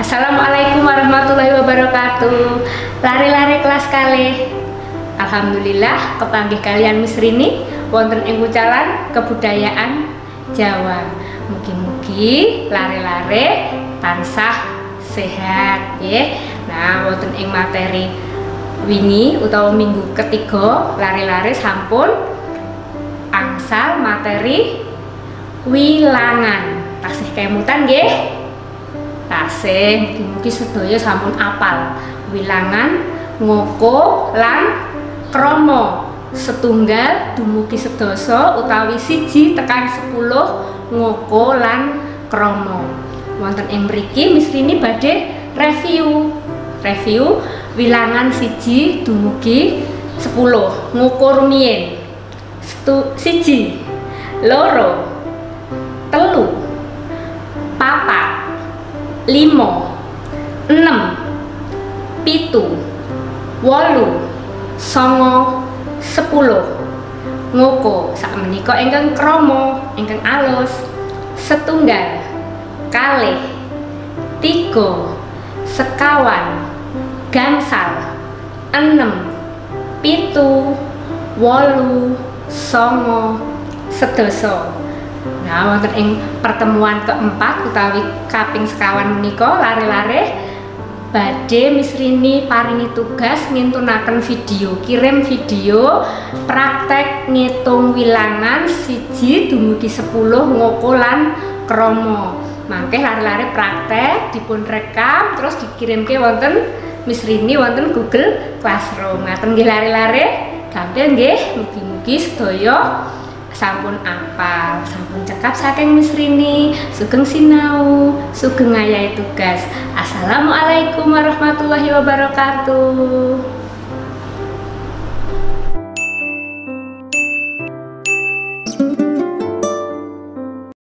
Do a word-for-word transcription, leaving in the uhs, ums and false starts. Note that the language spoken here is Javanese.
Assalamualaikum warahmatullahi wabarakatuh. Lari-lari kelas kalih. Alhamdulillah kepanggih kalian Miss Rini wonten ing ucalan kebudayaan Jawa. Mugi-mugi lari-lari tansah sehat ya. Nah, wonten ing materi wingi utawa minggu ketiga lari-lari sampun angsal materi wilangan. Tasih kemutan nggih. Tasih mugi-mugi sedaya sampun apal wilangan ngoko lan kromo setunggal dumugi sedasa utawi siji tekan sepuluh ngoko lan kromo. Wonten ing mriki Miss Rini badhe review review wilangan siji dumugi sepuluh ngoko rumiyin. Siji, loro, telu, papat, limo, enem, pitu, wolu, songo, sepuluh. Ngoko sakmenika ingkang kromo, ingkang alus, setunggal, kalih, tiga, sekawan, gangsal, enem, pitu, wolu, songo, sedasa. Nah, wonten ing pertemuan keempat utawi kaping sekawan menika lare-lare badhe Miss Rini paringi tugas ngintunaken video, kirim video praktek ngitung wilangan siji dumugi sepuluh ngoko lan kromo. Mangke lare-lare praktek dipun rekam terus dikirimke wonten Miss Rini wonten Google Classroom. Ngaten nggih lare-lare, gampil nggih, mugi-mugi sedaya sampun apal, sampun cekap saking Miss Rini, sugeng sinau, sugeng ngayahi tugas. Assalamualaikum warahmatullahi wabarakatuh.